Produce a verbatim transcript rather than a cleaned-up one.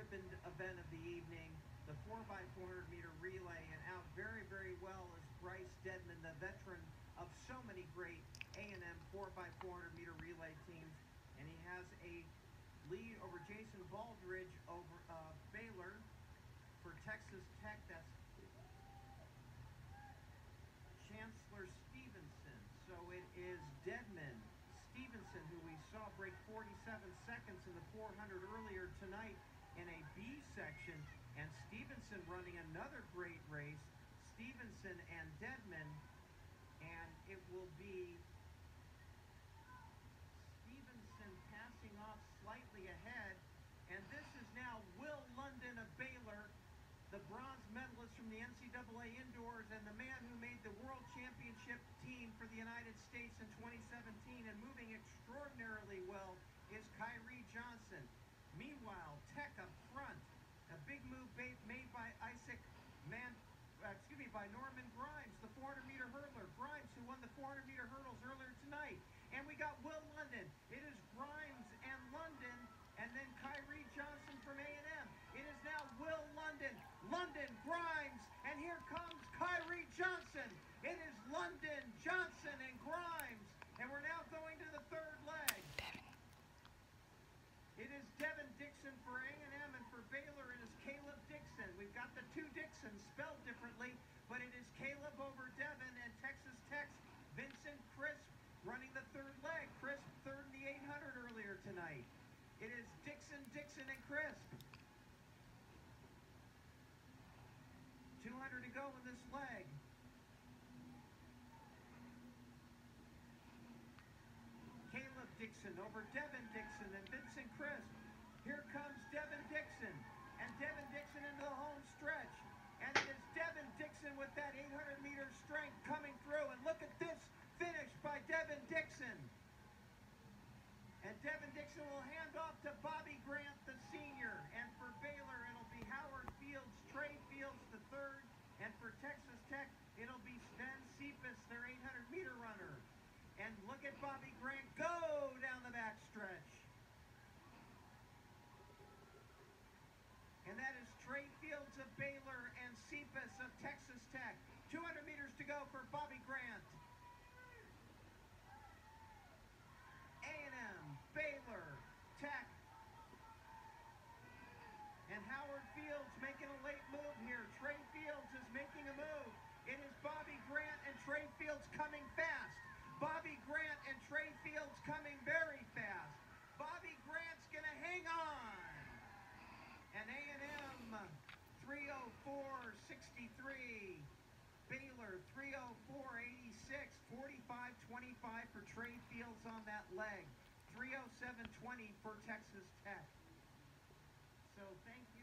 ribboned event of the evening, the four by four hundred meter relay, and out very, very well is Bryce Deadman, the veteran of so many great A and M four by four hundred meter relay teams, and he has a lead over Jason Baldridge over uh, Baylor for Texas Tech. That's Chancellor Stevenson. So it is Deadman, Stevenson, who we saw break forty-seven seconds in the four hundred earlier tonight in a B section, and Stevenson running another great race. Stevenson and Deadman, and it will be Stevenson passing off slightly ahead, and this is now Will London of Baylor, the bronze medalist from the N C double A indoors and the man who made the World Championship team for the United States in twenty seventeen, and moving extraordinarily well is Kyrie Johnson. Meanwhile, Tech up front, a big move made by Isaac Man, uh, excuse me, by Norman Grimes, the four hundred meter hurdler. Grimes, who won the four hundred meter hurdles earlier tonight. And we got Will London. It is Grimes and London, and then Kyrie Johnson from A and M. It is now Will London, London, Grimes, and here comes Kyrie Johnson. It is London, Johnson, and Grimes, and we're now going to the third leg. It is Devin Dixon for A and M, and for Baylor it is Caleb Dixon. We've got the two Dixons spelled differently, but it is Caleb over Devin, and Texas Tech's Vincent Crisp running the third leg. Crisp third in the eight hundred earlier tonight. It is Dixon, Dixon, and Crisp. two hundred to go in this leg. Caleb Dixon over Devin Dixon and Vincent Crisp. Here comes Devin Dixon, and Devin Dixon into the home stretch. And it is Devin Dixon with that eight hundred meter strength coming through. And look at this finish by Devin Dixon. And Devin Dixon will hand off to Bobby Grant, the senior. And for Baylor, it'll be Howard Fields, Trey Fields, the third. And for Texas Tech, it'll be Sven Cephas, their eight hundred meter runner. And look at Bobby Grant go down the back stretch. And that is Trey Fields of Baylor and Cephas of Texas Tech. two hundred meters to go for Bobby Grant. A and M, Baylor, Tech, and Howard Fields making a late move here. Trey Fields is making a move. It is Bobby Grant and Trey Fields coming fast. Bobby Grant and Trey Fields coming very fast. Bobby Grant's going to hang on. And A and M three oh four sixty-three. Baylor three oh four eighty-six. forty-five twenty-five for Trey Fields on that leg. three oh seven twenty for Texas Tech. So thank you.